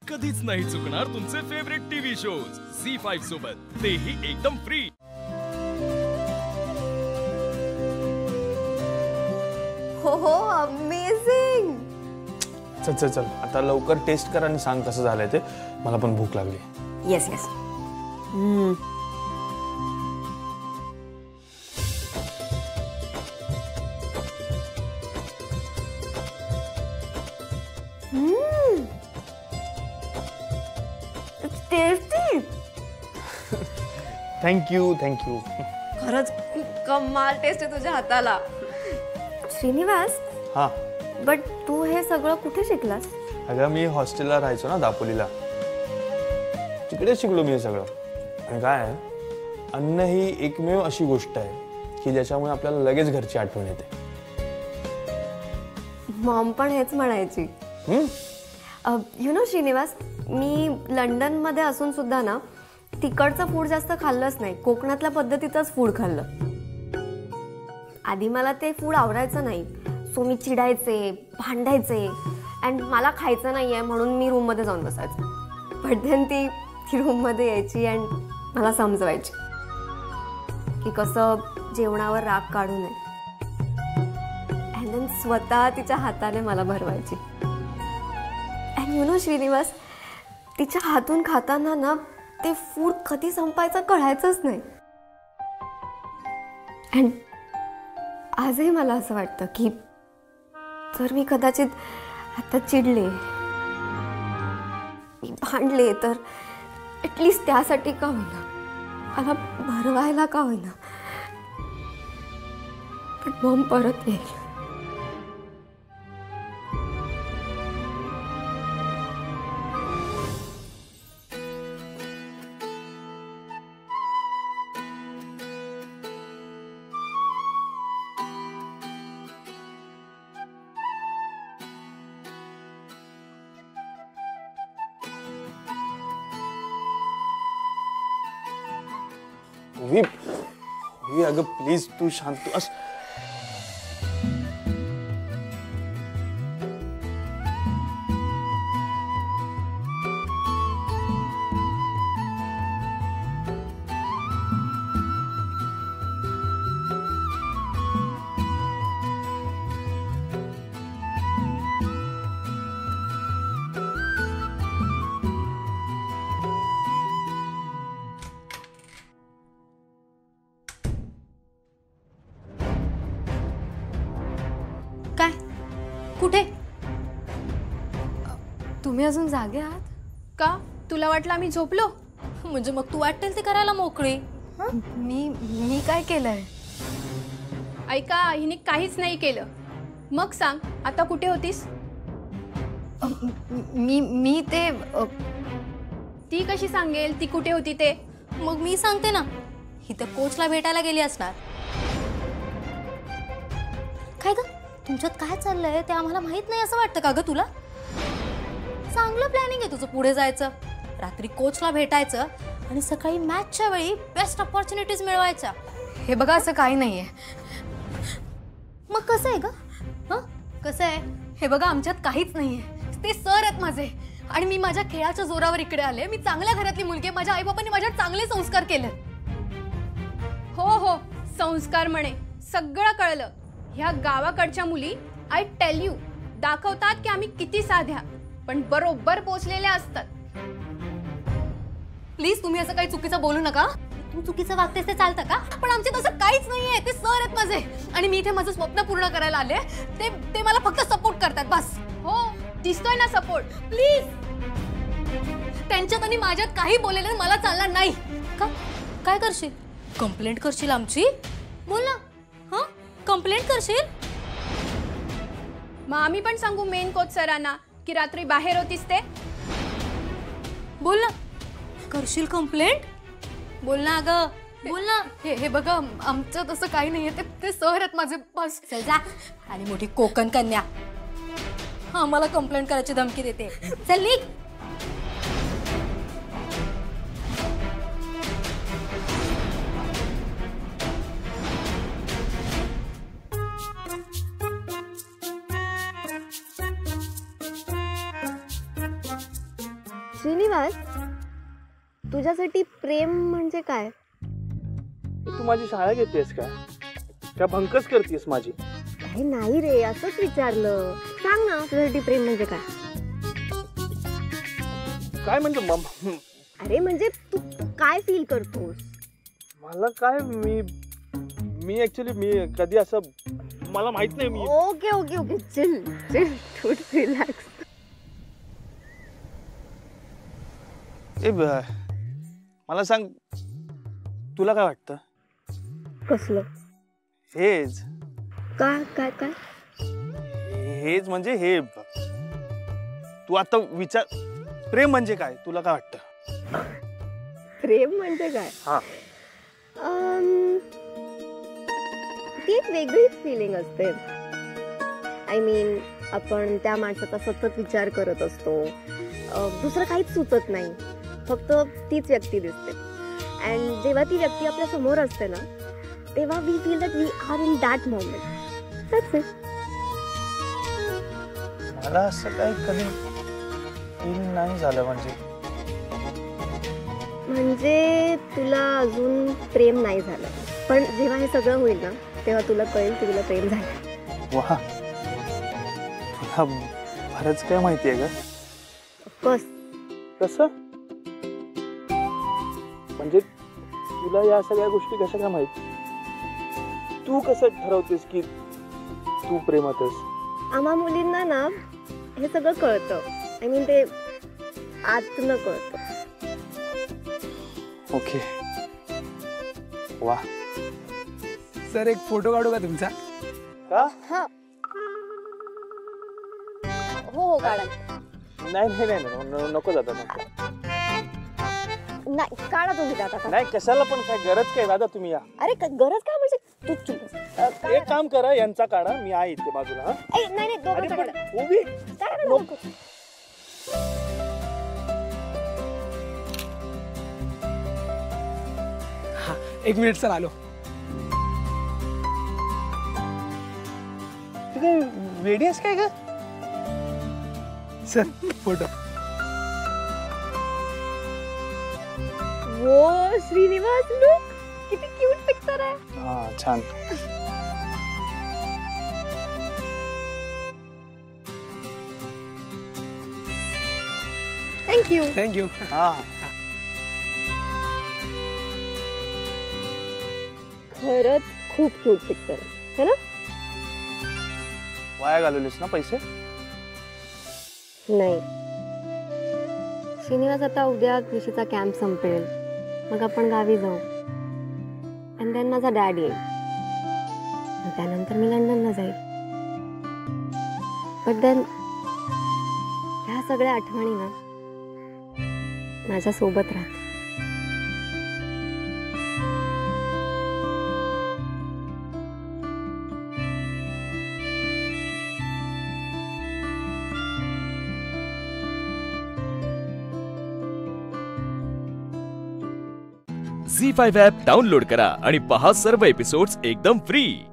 कधीच नाही चुकणार तुमचे फेवरेट टीव्ही शोज झी5 सोबत, तेही एकदम फ्री। हो अमेझिंग। चल चल चल आता लवकर टेस्ट कर आणि सांग कसं झालंय ते, मला पण भूक लागली। Yes yes. Tasty. Thank you thank you. खरंच खूप कमाल टेस्ट आहे तुझ्या हाताला। श्रीनिवास, हा बट तू हे सगळं कुठे शिकलास? अगं मी हॉस्टेलला राहायचो ना दापोलीला, तिकडे शिकलो मी हे सगळं। आणि काय आहे, अन्न ही एकमेव अशी गोष्ट आहे की ज्याच्यामुळे आपल्याला लगेच घरची आठवण येते। मॉम पण हेच म्हणायची। यु नो श्रीनिवास, मी लंडन मध्ये असून सुद्धा ना तिकडचं फूड जास्त खाल्लंच नाही, कोकणातल्या पद्धतीचंच फूड खाल्लं। आधी मला ते फूड आवडायचं नाही, सो मी चिडायचे, भांडायचे अँड मला खायचं नाहीये म्हणून मी रूम मध्ये जाऊन बसायचे। बट देन ती रूम मध्ये यायची अँड मला समजवायची की कसं जेवणावर राग काढू नये, अँड देन स्वतः तिच्या हाताने मला भरवायची। अँड यु नो श्रीनिवास, तिच्या हातून खाताना ना ते फूड कधी संपायचं कळायचंच नाही। अँड आजही मला असं वाटतं की जर मी कदाचित आता चिडले, मी भांडले, तर ॲटलिस्ट त्यासाठी का होईना, मला भरवायला का होईना, पण मॉम परत येईल। अगं प्लीज तू शांत अस। काय? कुठे? तुम्ही अजून जागे आहात का? तुला वाटलं आम्ही झोपलो? म्हणजे मग तू वाटेल ते करायला मोकळी। मी काय केलंय? ऐका, हिने काहीच नाही केलं। मग सांग, आता कुठे होतीस? मी ते ती कशी सांगेल ती कुठे होती ते? मग मी सांगते ना, ही तर कोचला भेटायला गेली असणार। काय ग, तुमच्यात काय चाललंय ते आम्हाला माहित नाही असं वाटतं का ग तुला? चांगलं प्लॅनिंग आहे तुझं पुढे जायचं, रात्री कोचला भेटायचं आणि सकाळी मॅचच्या वेळी बेस्ट अपॉर्च्युनिटीज मिळवायच्या। हे बघा, असं काही नाहीये। मग कसं आहे ग? हं, कसं आहे? हे बघा, आमच्यात काहीच नाहीये। ते सर आहेत माझे आणि मी माझ्या खेळाच्या जोरावर इकडे आले। मी चांगल्या घरातली मुलगी आहे, माझ्या आईबापांनी माझ्यावर चांगले संस्कार केले। हो हो, संस्कार म्हणे, सगळं कळलं। ह्या गावाकडच्या मुली आय टेल यू दाखवतात की आम्ही किती साध्या, पण बरोबर पोचलेल्या असतात। प्लीज तुम्ही असं काही चुकीचं बोलू नका। तू चुकीचं वागतेस ते चालतं का? पण आमच्यात असं काहीच नाहीये। ते सर आहेत माझे आणि मी इथे माझं स्वप्न पूर्ण करायला आले। ते मला फक्त सपोर्ट करतात बस। हो, दिसतोय ना सपोर्ट। प्लीज, त्यांच्यात आणि माझ्यात काही बोललेलं मला चालणार नाही। का? काय करशील? कंप्लेंट करशील आमची? बोल ना। हां, कंप्लेंट करशील? मग आम्ही पण सांगू मेन कोच सरांना की रात्री बाहेर होतीस ते? बोल ना, करशील कंप्लेंट? बोल ना अगं, बोल ना। हे बघा, आमच्यात असं काही नाहीये। ते सर आहेत माझे बस। चल जा। आणि मोठी कोकण कन्या आम्हाला कंप्लेंट करायची धमकी देते। चल निघ। श्रीनिवास, तुझ्यासाठी प्रेम म्हणजे काय? तू माझी शाळा घेतेस का भंकस करतेस माझी? हे नाही रे, असंच विचारलं. सांग ना, तुझ्यासाठी प्रेम म्हणजे काय? काय म्हणजे अरे म्हणजे तू काय फील करतोस? मला काय मी ऍक्च्युली मी कधी असं मला माहित नाही. मी okay okay okay, chill chill, थोडं रिलॅक्स. मला सांग, तुला काय वाटतं? कसलं? हेच काय काय काय? हेच म्हणजे हे तू आता विचार, प्रेम म्हणजे काय तुला काय वाटतं? प्रेम म्हणजे काय? हा, ती एक वेगळीच फिलिंग असते. आय मीन, आपण त्या माणसाचा सतत विचार करत असतो, दुसरं काहीच सुचत नाही, फक्त तीच व्यक्ती दिसते. अँड जेव्हा ती व्यक्ती आपल्या समोर असते ना, तेव्हा we feel that we are in that moment. That's it. मला असं काही कधी फील नाही झालं. म्हणजे तुला अजून प्रेम नाही झालं, पण जेव्हा हे सगळं होईल ना, तेव्हा तुला कळेल की तुला प्रेम झालं. वा, तुला बरंच काय माहिती आहे का? कसं म्हणजे तुला या सगळ्या गोष्टी कशा काय माहिती? तू कसं ठरवतेस की तू प्रेमात आहेस? आम्हा मुलींना ना हे सगळं कळतं. आय मीन, ते आतनं कळतं. ओके, वा. सर, एक फोटो काढू का तुमचा? का? हो काढा. नाही नाही नाही, नको दादा, नको. नाही काढा तुम्ही दादा. नाही, कशाला पण, काय गरज काय दादा, तुम्ही या. अरे गरज काय म्हणजे? तू चुप. एक काम करा, यांचा काढा, मी आहे इथे बाजूला. हा, नाही नाही, दोघांचा काढा. उभी नको. हा, 1 मिनिट सर, आलो. वेडी आहेस काय ग? Sir, photo. वो श्रीनिवास, लुक किती क्यूट पिक्चर आहे. हा, छान. थँक्यू. थँक्यू. हा, खरंच खूप क्यूट पिक्चर आहे ना? वाया घालवलीस ना पैसे? नाही. श्रीनिवास, आता उद्या कृषीचा कॅम्प संपेल, मग आपण गावी जाऊ. आणि देन माझा डॅड येईल, त्यानंतर मी लंडनला जाईल. बट देन ह्या सगळ्या आठवणी ना माझ्या सोबत राहतील. झी5 ॲप डाउनलोड करा आणि पहा सर्व एपिसोड्स एकदम फ्री.